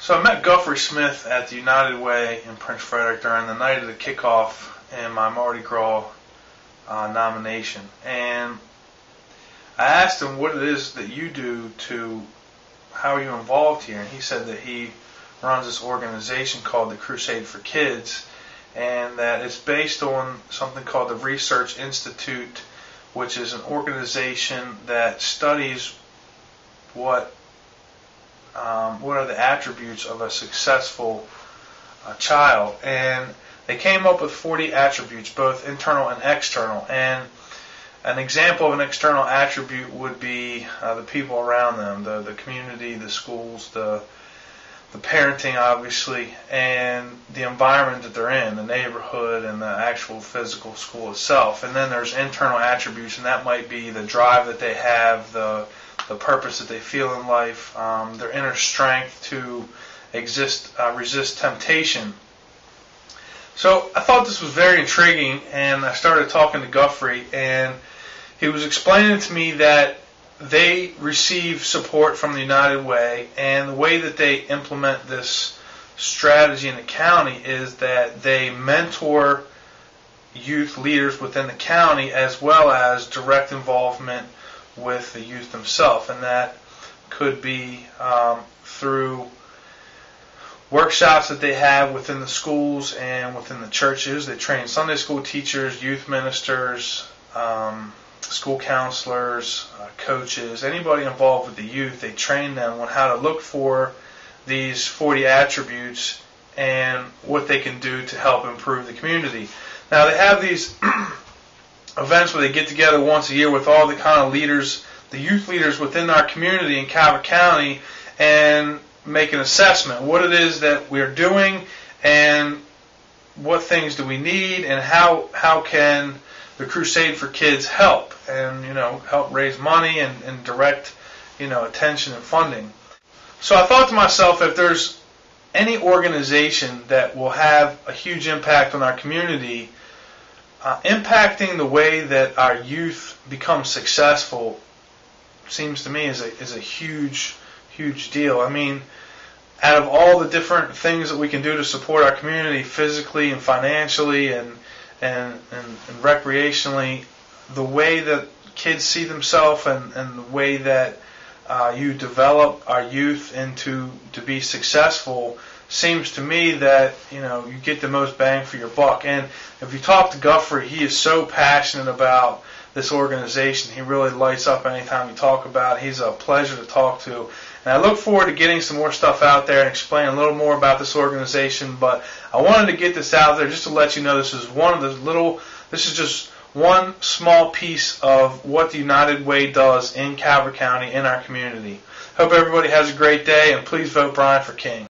So I met Guthrie Smith at the United Way in Prince Frederick during the night of the kickoff in my Mardi Gras nomination. And I asked him what it is that you do to, how are you involved here? And he said that he runs this organization called the Crusade for Kids, and that it's based on something called the Research Institute, which is an organization that studies what are the attributes of a successful child. And they came up with 40 attributes, both internal and external. And an example of an external attribute would be the people around them, the community, the schools, the parenting, obviously, and the environment that they're in, the neighborhood and the actual physical school itself. And then there's internal attributes, and that might be the drive that they have, the purpose that they feel in life, their inner strength to resist temptation. So I thought this was very intriguing, and I started talking to Guthrie, and he was explaining to me that they receive support from the United Way, and the way that they implement this strategy in the county is that they mentor youth leaders within the county as well as direct involvement with the youth themselves, and that could be through workshops that they have within the schools and within the churches. They train Sunday school teachers, youth ministers, school counselors, coaches, anybody involved with the youth. They train them on how to look for these 40 attributes and what they can do to help improve the community. Now they have these events where they get together once a year with all the kind of leaders, the youth leaders within our community in Calvert County, and make an assessment what it is that we're doing and what things do we need and how can the Crusade for Kids help, and help raise money and direct attention and funding. So I thought to myself, if there's any organization that will have a huge impact on our community, impacting the way that our youth become successful seems to me is a huge deal. I mean, out of all the different things that we can do to support our community physically and financially and recreationally, the way that kids see themselves and the way that you develop our youth to be successful seems to me that you get the most bang for your buck. And if you talk to Guthrie, he is so passionate about this organization. He really lights up anytime you talk about it. He's a pleasure to talk to. And I look forward to getting some more stuff out there and explaining a little more about this organization. But I wanted to get this out there just to let you know this is just one small piece of what the United Way does in Calvert County, in our community. Hope everybody has a great day, and please vote Brian for King.